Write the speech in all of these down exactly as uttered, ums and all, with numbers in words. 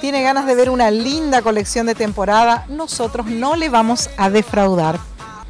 ¿Tiene ganas de ver una linda colección de temporada? Nosotros no le vamos a defraudar.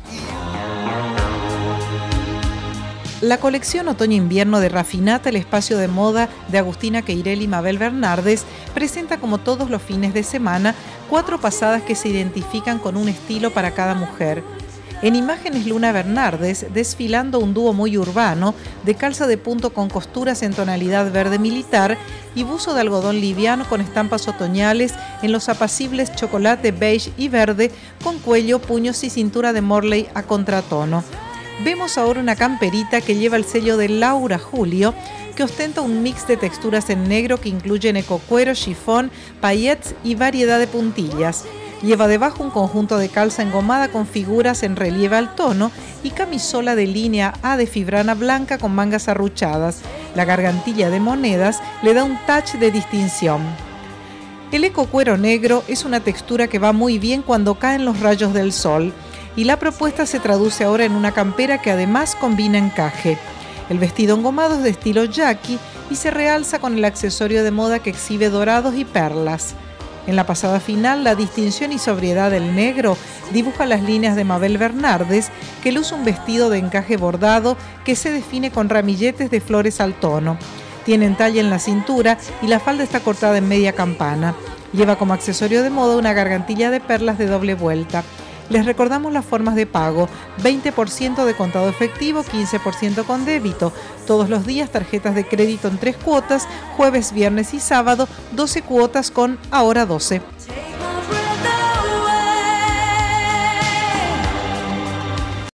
La colección Otoño-Invierno de Rafinata, el espacio de moda de Agustina Queirel y Mabel Bernardes, presenta como todos los fines de semana cuatro pasadas que se identifican con un estilo para cada mujer. En imágenes Luna Bernardes desfilando un dúo muy urbano de calza de punto con costuras en tonalidad verde militar y buzo de algodón liviano con estampas otoñales en los apacibles chocolate, beige y verde con cuello, puños y cintura de Morley a contratono. Vemos ahora una camperita que lleva el sello de Laura Julio, que ostenta un mix de texturas en negro que incluyen ecocuero, chifón, paillettes y variedad de puntillas. Lleva debajo un conjunto de calza engomada con figuras en relieve al tono y camisola de línea A de fibrana blanca con mangas arruchadas. La gargantilla de monedas le da un touch de distinción. El ecocuero negro es una textura que va muy bien cuando caen los rayos del sol. Y la propuesta se traduce ahora en una campera que además combina encaje. El vestido engomado es de estilo Jackie y se realza con el accesorio de moda que exhibe dorados y perlas. En la pasada final, la distinción y sobriedad del negro dibuja las líneas de Mabel Bernardes, que luce un vestido de encaje bordado que se define con ramilletes de flores al tono. Tiene entalle en la cintura y la falda está cortada en media campana. Lleva como accesorio de moda una gargantilla de perlas de doble vuelta. Les recordamos las formas de pago: veinte por ciento de contado efectivo, quince por ciento con débito. Todos los días tarjetas de crédito en tres cuotas, jueves, viernes y sábado, doce cuotas con Ahora doce.